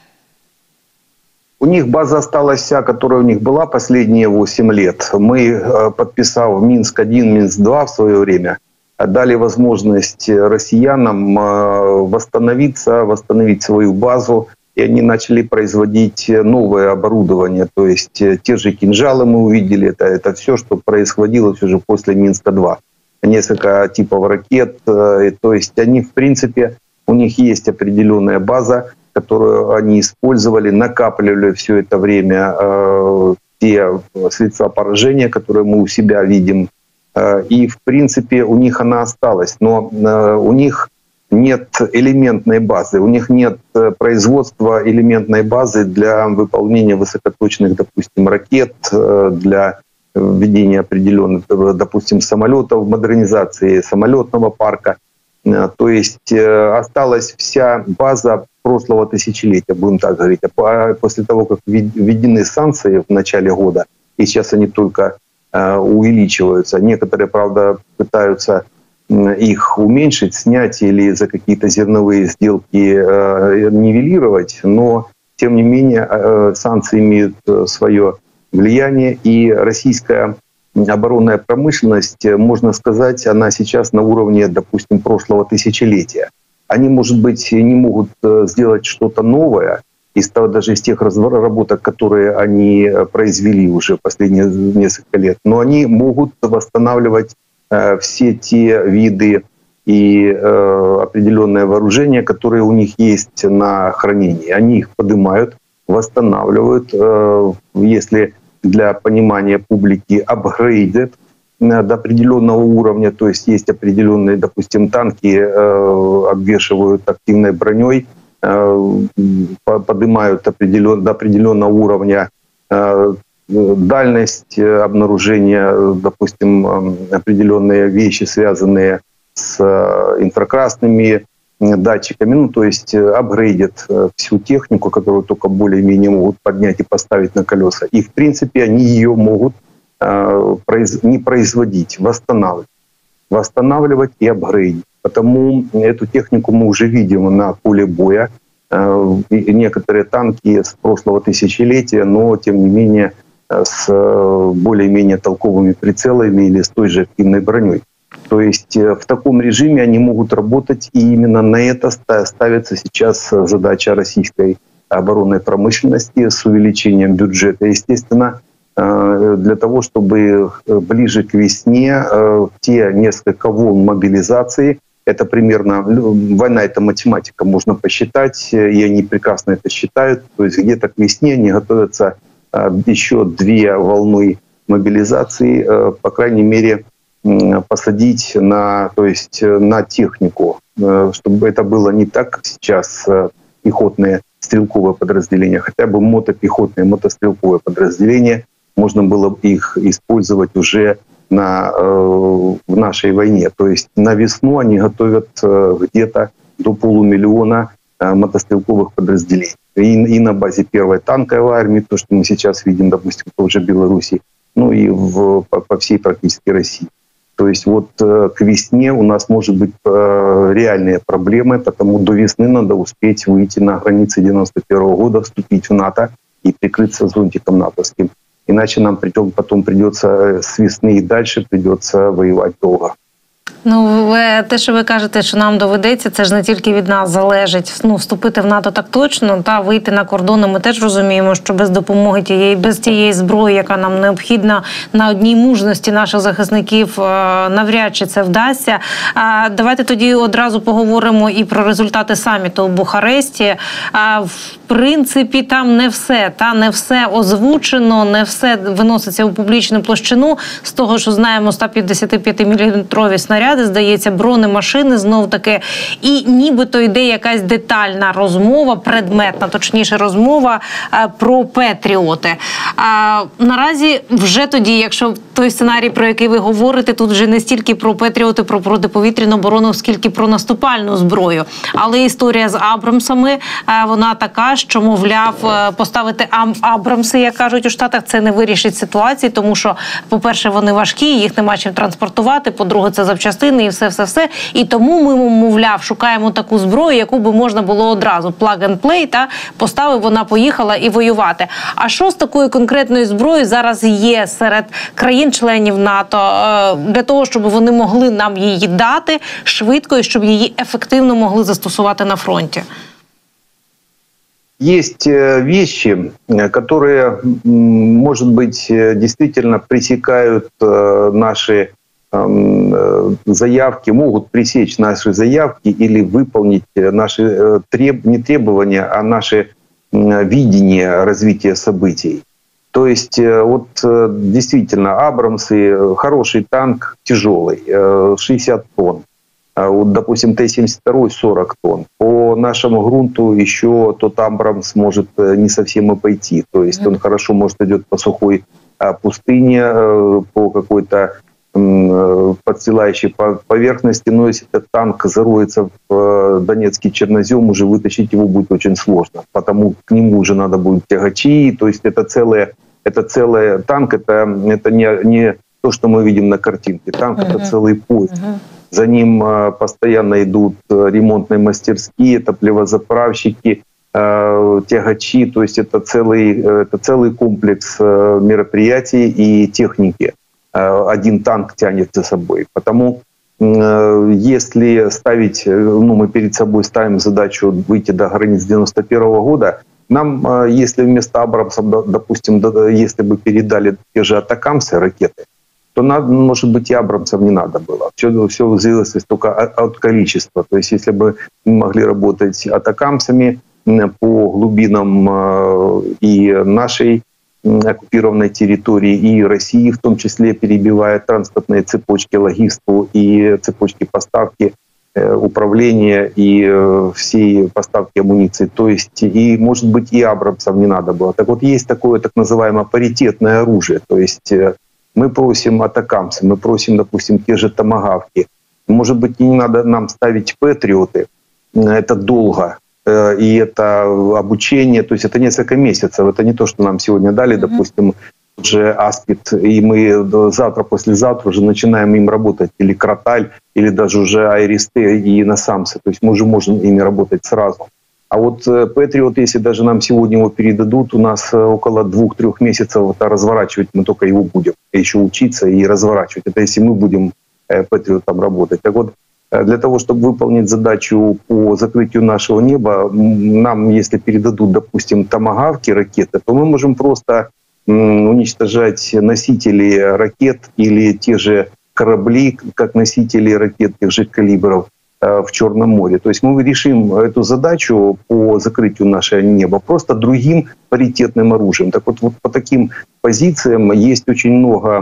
У них база осталась вся, которая у них была последние 8 лет. Мы, подписав Минск-1, Минск-2 в свое время, дали возможность россиянам восстановить свою базу, и они начали производить новое оборудование. То есть те же кинжалы мы увидели, это все, что происходило уже после Минска-2. Несколько типов ракет, то есть они, в принципе, у них есть определенная база, которую они использовали, накапливали все это время те средства поражения, которые мы у себя видим. И, в принципе, у них она осталась. Но у них нет элементной базы, у них нет производства элементной базы для выполнения высокоточных, допустим, ракет, для введения определенных, допустим, самолетов, модернизации самолетного парка. То есть осталась вся база прошлого тысячелетия, будем так говорить. А после того, как введены санкции в начале года, и сейчас они только увеличиваются. Некоторые, правда, пытаются их уменьшить, снять или за какие-то зерновые сделки нивелировать, но, тем не менее, санкции имеют свое влияние, и российская оборонная промышленность, можно сказать, она сейчас на уровне, допустим, прошлого тысячелетия. Они, может быть, не могут сделать что-то новое, даже из тех разработок, которые они произвели уже последние несколько лет. Но они могут восстанавливать все те виды и определенное вооружение, которые у них есть на хранении. Они их поднимают, восстанавливают, если для понимания публики, апгрейдят до определенного уровня, то есть есть определенные, допустим, танки обвешивают активной броней, поднимают до определенного уровня дальность обнаружения, допустим, определенные вещи, связанные с инфракрасными датчиками, ну, то есть апгрейдят всю технику, которую только более-менее могут поднять и поставить на колеса. И, в принципе, они ее могут не производить, восстанавливать и апгрейдить. Потому эту технику мы уже видим на поле боя. Некоторые танки с прошлого тысячелетия, но, тем не менее, с более-менее толковыми прицелами или с той же активной броней. То есть в таком режиме они могут работать, и именно на это ставится сейчас задача российской оборонной промышленности с увеличением бюджета, естественно, для того, чтобы ближе к весне те несколько волн мобилизации, это примерно, война — это математика, можно посчитать, и они прекрасно это считают, то есть где-то к весне они готовятся еще 2 волны мобилизации, по крайней мере, посадить на технику, чтобы это было не так, как сейчас пехотные стрелковые подразделения, хотя бы мотопехотные, мотострелковые подразделения, можно было бы их использовать уже в нашей войне. То есть на весну они готовят где-то до 500 000 мотострелковых подразделений. И на базе первой танковой армии, то, что мы сейчас видим, допустим, в той же Беларуси, ну и по всей практически России. То есть вот к весне у нас может быть реальные проблемы, потому до весны надо успеть выйти на границы 91 года, вступить в НАТО и прикрыться зонтиком натовским. Иначе нам потом придется с весны и дальше придется воевать долго. Ну, те, що ви кажете, що нам доведеться, це ж не тільки від нас залежить. Ну, вступити в НАТО так точно, та вийти на кордони. Ми теж розуміємо, що без допомоги без тієї зброї, яка нам необхідна, на одній мужності наших захисників, навряд чи це вдасться. Давайте тоді одразу поговоримо і про результати саміту у Бухаресті. В принципі, там не все озвучено, не все виноситься у публічну площину. З того, що знаємо, 155-мм снаряди, здається, бронемашини знов-таки. І нібито йде якась детальна розмова, предметна, точніше, розмова про Петріоти. Наразі вже тоді, якщо той сценарій, про який ви говорите, тут вже не стільки про Петріоти, про протиповітряну оборону, скільки про наступальну зброю. Але історія з Абрамсами, вона така, що, мовляв, поставити Абрамси, як кажуть у Штатах, це не вирішить ситуації, тому що, по-перше, вони важкі, їх нема чим транспортувати, по-друге, це запчастини і все. І тому ми, мовляв, шукаємо таку зброю, яку би можна було одразу plug and play, та поставив, вона поїхала і воювати. А що з такою конкретною зброєю зараз є серед країн-членів НАТО для того, щоб вони могли нам її дати швидко і щоб її ефективно могли застосувати на фронті? Есть вещи, которые, может быть, действительно пресекают наши заявки, могут пресечь наши заявки или выполнить наши не требования, а наши видение развития событий. То есть, вот действительно, Абрамсы, хороший танк, тяжелый, 60 тонн. Вот, допустим, Т-72 40 тонн. По нашему грунту еще тот Абрамс может не совсем и пойти. То есть он хорошо, может, идет по сухой пустыне, по какой-то подстилающей поверхности. Но если этот танк зароется в Донецкий чернозем, уже вытащить его будет очень сложно. Потому к нему уже надо будет тягачи. То есть это целый танк, это не то, что мы видим на картинке. Танк это целый поезд. За ним постоянно идут ремонтные мастерские, топливозаправщики, тягачи. То есть это целый комплекс мероприятий и техники. Один танк тянет за собой. Потому если ставить, мы перед собой ставим задачу выйти до границ 91 года, нам, если вместо Абрамсов, допустим, если бы передали те же атакамсы, ракеты, то, может быть, и Абрамсов не надо было. Все зависело только от количества. То есть если бы мы могли работать атакамсами по глубинам и нашей оккупированной территории, и России, в том числе, перебивая транспортные цепочки, логистику и цепочки поставки, управления и всей поставки амуниции. То есть, и, может быть, и Абрамсов не надо было. Так вот, есть такое так называемое паритетное оружие. То есть мы просим атакамсы, мы просим, допустим, те же томагавки. Может быть, не надо нам ставить Патриоты. Это долго. И это обучение, то есть это несколько месяцев. Это не то, что нам сегодня дали, допустим, уже Аспид, и мы завтра, послезавтра уже начинаем им работать. Или Кроталь, или даже уже Айрис-Т и Насамсы. То есть мы уже можем ими работать сразу. А вот Патриот, если даже нам сегодня его передадут, у нас около 2-3 месяцев это разворачивать, мы только его будем еще учиться и разворачивать. Это если мы будем Патриотом работать. Так вот, для того, чтобы выполнить задачу по закрытию нашего неба, нам, если передадут, допустим, томагавки, ракеты, то мы можем просто уничтожать носители ракет или те же корабли, как носители ракет тех же калибров в Черном море. То есть мы решим эту задачу по закрытию нашего неба просто другим паритетным оружием. Так вот по таким позициям есть очень много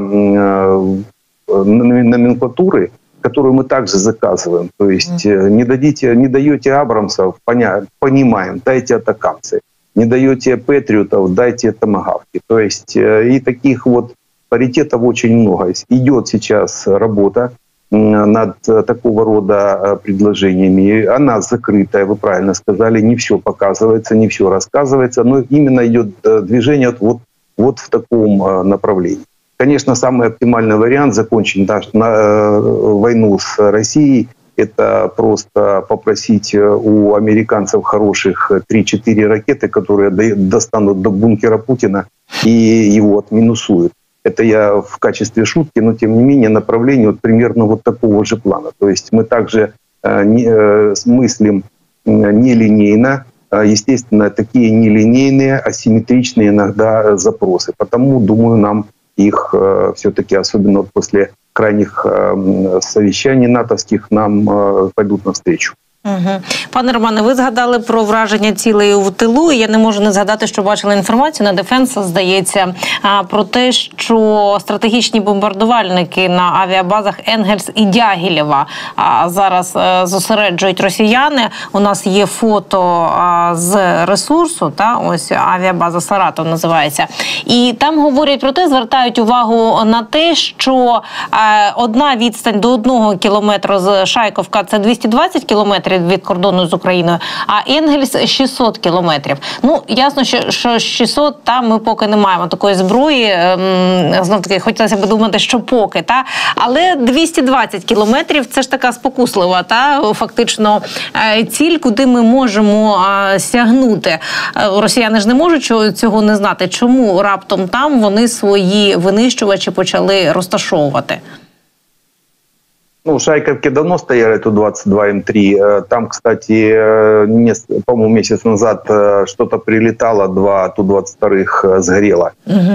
номенклатуры, которую мы также заказываем. То есть не даете Абрамсов, понимаем, дайте атакамсы. Не даете Патриотов, дайте томагавки. То есть и таких вот паритетов очень много. Идет сейчас работа над такого рода предложениями. Она закрытая, вы правильно сказали, не все показывается, не все рассказывается, но именно идет движение вот в таком направлении. Конечно, самый оптимальный вариант закончить войну с Россией — это просто попросить у американцев хороших 3-4 ракеты, которые достанут до бункера Путина и его отминусуют. Это я в качестве шутки, но тем не менее направление вот примерно вот такого же плана. То есть мы также мыслим нелинейно, естественно, такие нелинейные, асимметричные иногда запросы. Потому, думаю, нам их все-таки, особенно после крайних совещаний натовських, нам пойдут навстречу. Угу. Пане Романе, ви згадали про враження цілей в тилу, і я не можу не згадати, що бачила інформацію на Дефенс, здається, про те, що стратегічні бомбардувальники на авіабазах Енгельс і Дягілєва зараз зосереджують росіяни. У нас є фото з ресурсу, ось авіабаза Саратов називається. І там говорять про те, звертають увагу на те, що одна відстань до 1 кілометру з Шайковка – це 220 кілометрів від кордону з Україною, а Енгельс 600 кілометрів. Ну, ясно, що 600, там ми поки не маємо такої зброї. Знов-таки, хотілося б думати, що поки, але 220 кілометрів – це ж така спокуслива, фактично, ціль, куди ми можемо сягнути. Росіяни ж не можуть цього не знати. Чому раптом там вони свої винищувачі почали розташовувати? Ну, в Шайковке давно стояли Ту-22 М3. Там, кстати, по-моему, месяц назад что-то прилетало, 2 Ту-22 сгорело.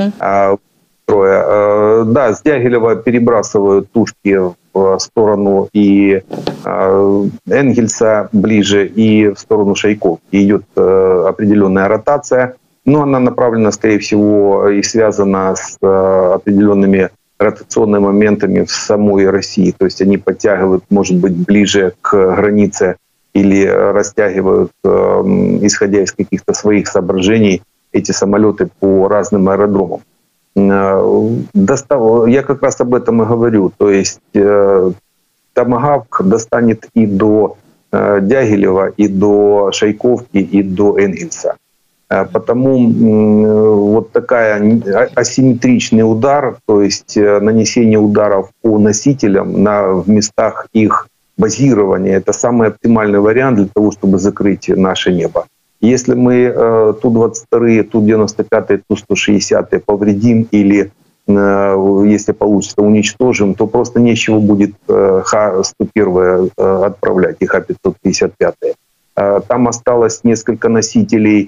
Да, с Дягилева перебрасывают тушки в сторону и Энгельса ближе, и в сторону Шайковки. Идет определенная ротация, но она направлена, скорее всего, и связана с определенными ротационными моментами в самой России. То есть они подтягивают, может быть, ближе к границе или растягивают, исходя из каких-то своих соображений, эти самолеты по разным аэродромам. Я как раз об этом и говорю. То есть Томагавк достанет и до Дягилева, и до Шайковки, и до Энгельса. Потому вот такая асимметричный удар, то есть нанесение ударов по носителям в местах их базирования, это самый оптимальный вариант для того, чтобы закрыть наше небо. Если мы Ту-22, Ту-95, Ту-160 повредим или, если получится, уничтожим, то просто нечего будет Х-101 отправлять и Х-555. Там осталось несколько носителей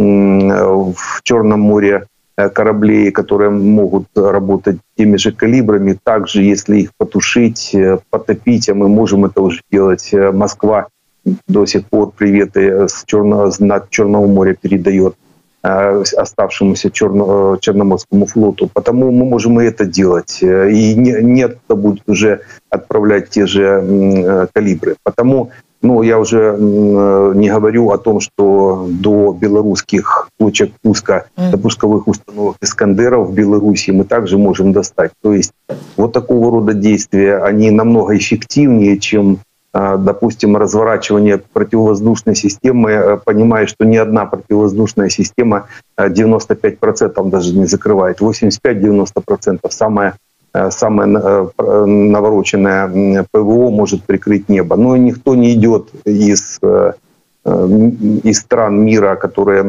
в Черном море кораблей, которые могут работать теми же калибрами. Также, если их потушить, потопить, а мы можем это уже делать, Москва до сих пор приветы с Черного моря передает оставшемуся Черноморскому флоту. Потому мы можем и это делать. И нет, кто будет уже отправлять те же калибры. Потому я уже не говорю о том, что до белорусских точек пуска, до пусковых установок «Искандеров» в Беларуси мы также можем достать. То есть вот такого рода действия, они намного эффективнее, чем, допустим, разворачивание противовоздушной системы, понимая, что ни одна противовоздушная система 95% даже не закрывает. 85-90% самое навороченное ПВО может прикрыть небо. Но никто не идет из стран мира, которые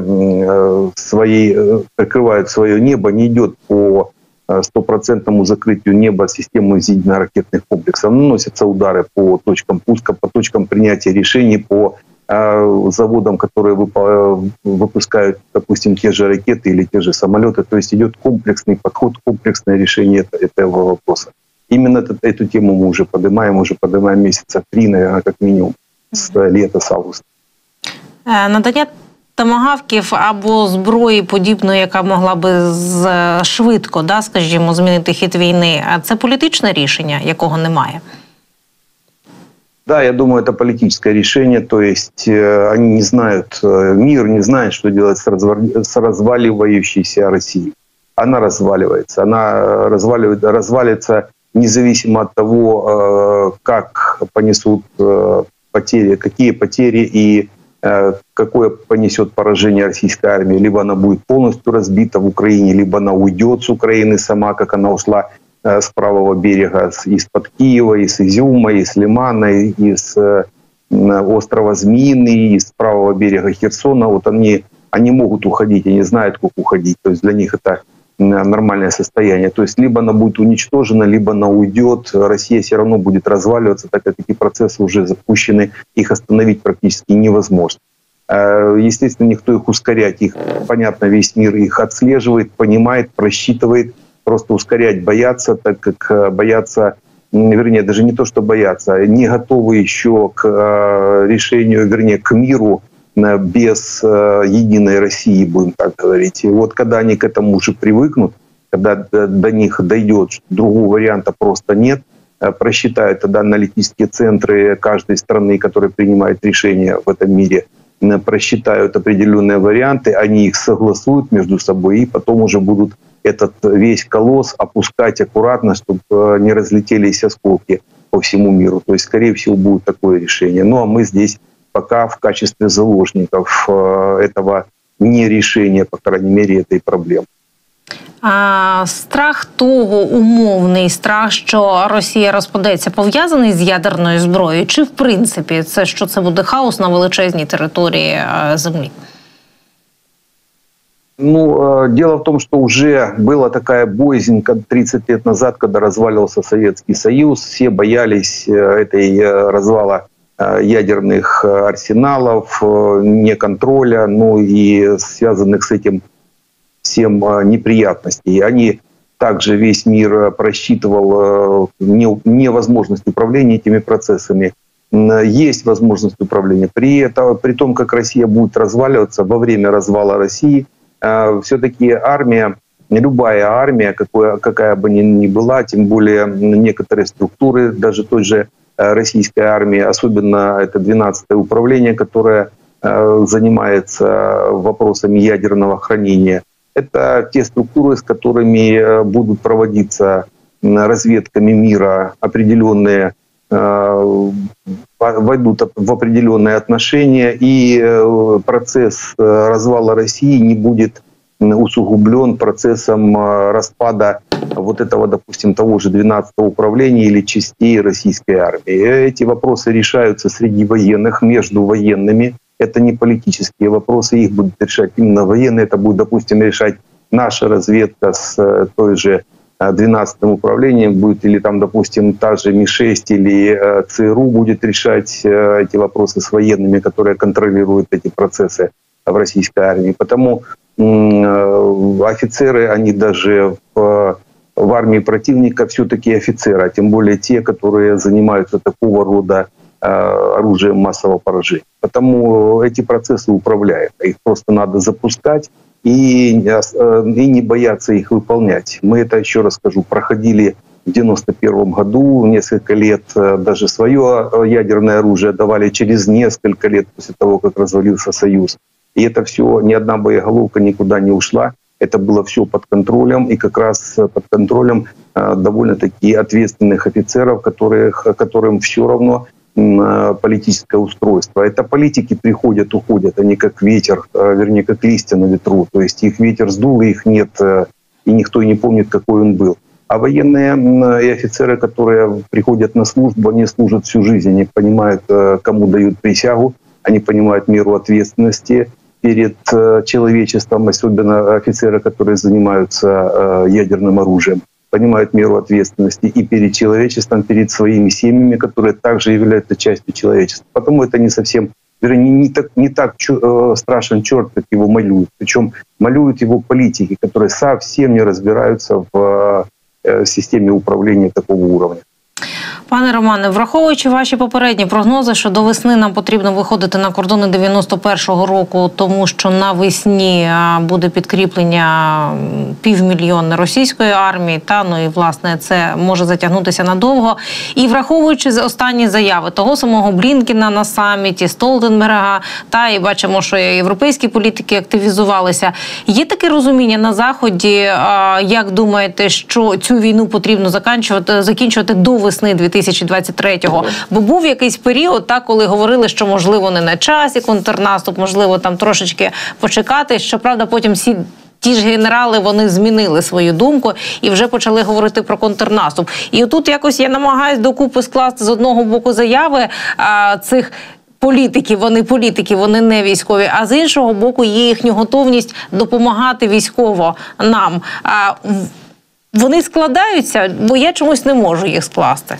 прикрывают свое небо, не идет по 100% закрытию неба системы зенитно-ракетных комплексов. Наносятся удары по точкам пуска, по точкам принятия решений, по заводам, которые выпускают, допустим, те же ракеты или те же самолеты. То есть идет комплексный подход, комплексное решение этого вопроса. Именно эту тему мы уже поднимаем месяца 3, наверное, как минимум, с лета, с августа. Надання томагавків або зброї подібної, яка могла би швидко, скажімо, змінити хід війни, це політичне рішення, якого немає? Да, я думаю, это политическое решение, то есть они не знают, мир не знает, что делать с разваливающейся Россией. Она разваливается, развалится независимо от того, как понесут потери, какие потери и какое понесет поражение российская армия. Либо она будет полностью разбита в Украине, либо она уйдет с Украины сама, как она ушла с правого берега, из-под Киева, из Изюма, из Лимана, из острова Змеиный, из правого берега Херсона. Вот они могут уходить, они знают, как уходить. То есть для них это нормальное состояние. То есть либо она будет уничтожена, либо она уйдет. Россия все равно будет разваливаться, так как эти процессы уже запущены, их остановить практически невозможно. Естественно, никто их ускорять, их, понятно, весь мир их отслеживает, понимает, просчитывает. Просто ускорять боятся, так как боятся, вернее, даже не то, что боятся, не готовы еще к решению, вернее, к миру без единой России, будем так говорить. И вот когда они к этому уже привыкнут, когда до них дойдет, что другого варианта просто нет, просчитают тогда аналитические центры каждой страны, которая принимает решения в этом мире, просчитают определенные варианты, они их согласуют между собой и потом уже будут этот весь колосс опускать аккуратно, чтобы не разлетелись осколки по всему миру. То есть, скорее всего, будет такое решение. Ну а мы здесь пока в качестве заложников этого нерешения, по крайней мере, этой проблемы. А страх того, умовний страх, що Росія розпадеться, пов'язаний з ядерною зброєю? Чи, в принципі, це, що це буде хаос на величезній території Землі? Ну, дело в том, что уже была такая боязнь 30 лет назад, когда разваливался Советский Союз. Все боялись этой развала ядерных арсеналов, неконтроля, ну и связанных с этим всем неприятностей. Они также весь мир просчитывал невозможность управления этими процессами. Есть возможность управления. При том, как Россия будет разваливаться, во время развала России, все-таки армия, любая армия, какая бы ни была, тем более некоторые структуры, даже той же российской армии, особенно это 12-е управление, которое занимается вопросами ядерного хранения, это те структуры, с которыми будут проводиться разведками мира определенные, войдут в определенные отношения, и процесс развала России не будет усугублен процессом распада вот этого, допустим, того же 12-го управления или частей российской армии. Эти вопросы решаются среди военных, между военными. Это не политические вопросы, их будут решать именно военные. Это будет, допустим, решать наша разведка с той же 12-м управлением, будет или там, допустим, та же Ми-6 или ЦРУ будет решать эти вопросы с военными, которые контролируют эти процессы в российской армии. Потому офицеры, они даже в армии противника все-таки офицеры, а тем более те, которые занимаются такого рода оружием массового поражения. Потому эти процессы управляют. Их просто надо запускать и не бояться их выполнять. Мы это, еще раз скажу, проходили в 91 году, несколько лет даже свое ядерное оружие давали через несколько лет после того, как развалился Союз. И это все, ни одна боеголовка никуда не ушла. Это было все под контролем, и как раз под контролем довольно-таки ответственных офицеров, которым все равно политическое устройство. Это политики приходят, уходят, они как ветер, вернее, как листья на ветру. То есть их ветер сдул, и их нет, и никто не помнит, какой он был. А военные и офицеры, которые приходят на службу, они служат всю жизнь, они понимают, кому дают присягу, они понимают меру ответственности перед человечеством, особенно офицеры, которые занимаются ядерным оружием, понимают меру ответственности и перед человечеством, перед своими семьями, которые также являются частью человечества. Потому это не совсем, вернее, не так страшен черт, как его малюют. Причем малюют его политики, которые совсем не разбираются в системі управління такого уровня. Пане Романе, враховуючи ваші попередні прогнози, що до весни нам потрібно виходити на кордони 91-го року, тому що навесні буде підкріплення 500 000 російської армії, ну і, власне, це може затягнутися надовго. І враховуючи останні заяви того самого Блінкена на саміті, Столтенберга, і бачимо, що європейські політики активізувалися. Є таке розуміння на Заході, як думаєте, що цю війну потрібно закінчувати до весни 2023-го? Бо був якийсь період, коли говорили, що, можливо, не на часі контрнаступ, можливо, там трошечки почекати. Щоправда, потім ті ж генерали, вони змінили свою думку і вже почали говорити про контрнаступ. І отут якось я намагаюсь докупи скласти з одного боку заяви цих політики, вони не військові, а з іншого боку є їхня готовність допомагати військово нам. Вони складаються, бо я чомусь не можу їх скласти.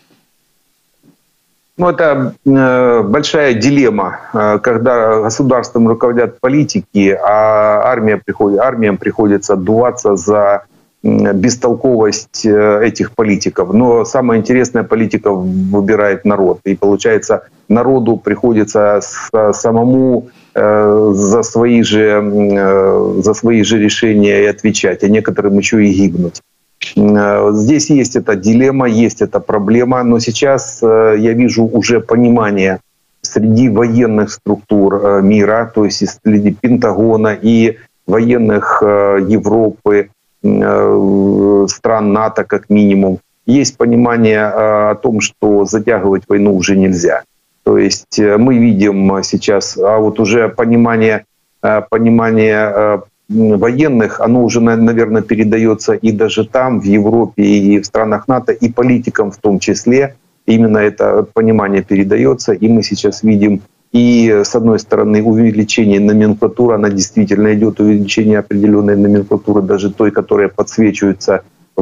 Ну, это большая дилемма, когда государством руководят политики, а армиям приходится отдуваться за бестолковость этих политиков. Но самое интересное, политиков выбирает народ. И получается, народу приходится самому за свои же решения и отвечать, а некоторым еще и гибнуть. Здесь есть эта дилемма, есть эта проблема, но сейчас я вижу уже понимание среди военных структур мира, то есть среди Пентагона и военных Европы, стран НАТО как минимум, есть понимание о том, что затягивать войну уже нельзя. То есть мы видим сейчас, а вот уже понимание военных, оно уже, наверное, передается и даже там, в Европе, и в странах НАТО, и политикам в том числе. Именно это понимание передается, и мы сейчас видим и, с одной стороны, увеличение номенклатуры, она действительно идет, увеличение определенной номенклатуры, даже той, которая подсвечивается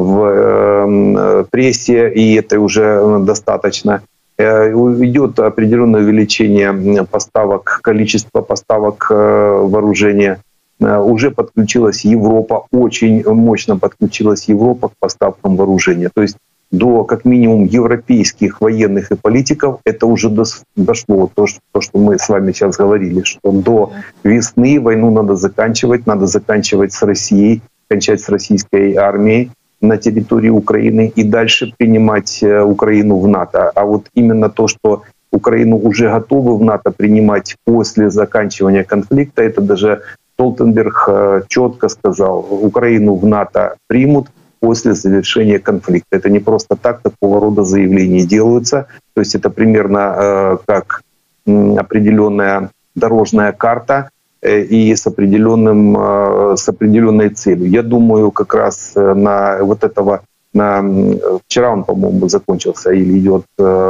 в прессе, и это уже достаточно. Идет определенное увеличение поставок, количества поставок вооружения. Уже подключилась Европа, очень мощно подключилась Европа к поставкам вооружения. То есть до, как минимум, европейских военных и политиков это уже дошло. То, что мы с вами сейчас говорили, что до весны войну надо заканчивать с Россией, кончать с российской армией на территории Украины и дальше принимать Украину в НАТО. А вот именно то, что Украину уже готовы в НАТО принимать после заканчивания конфликта, это даже Столтенберг четко сказал, Украину в НАТО примут после завершения конфликта. Это не просто так, такого рода заявления делаются. То есть это примерно как определенная дорожная карта и с определенной целью. Я думаю, как раз на вот этого, вчера он, по-моему, закончился или идет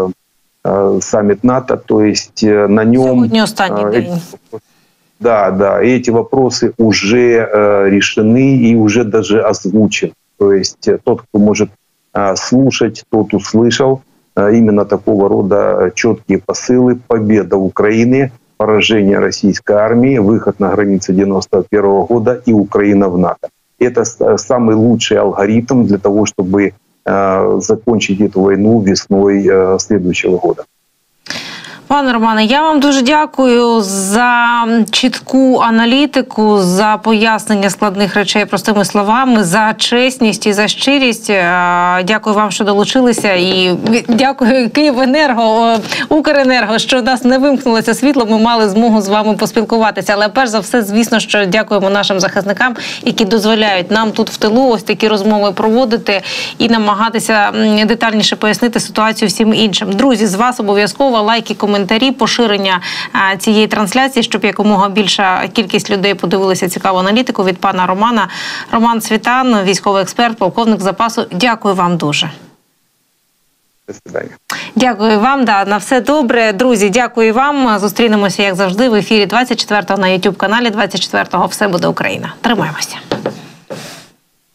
саммит НАТО, то есть на нем... Сегодня останний день. Да, и эти вопросы уже решены и уже даже озвучены. То есть тот, кто может слушать, тот услышал именно такого рода четкие посылы: победа Украины, поражение российской армии, выход на границы 1991 года и Украина в НАТО. Это самый лучший алгоритм для того, чтобы закончить эту войну весной следующего года. Пане Романе, я вам дуже дякую за чітку аналітику, за пояснення складних речей простими словами, за чесність і за щирість. Дякую вам, що долучилися, і дякую Київенерго, Укренерго, що у нас не вимкнулося світло, ми мали змогу з вами поспілкуватися. Але перш за все, звісно, що дякуємо нашим захисникам, які дозволяють нам тут в тилу ось такі розмови проводити і намагатися детальніше пояснити ситуацію всім іншим. Друзі, з вас обов'язково лайки, коментарі, поширення цієї трансляції, щоб якомога більша кількість людей подивилися цікаву аналітику від пана Романа. Роман Цвітан, військовий експерт, полковник запасу. Дякую вам дуже. До свидання. Дякую вам, на все добре. Друзі, дякую вам. Зустрінемося, як завжди, в ефірі 24-го на YouTube-каналі 24-го. Все буде Україна. Тримаємося.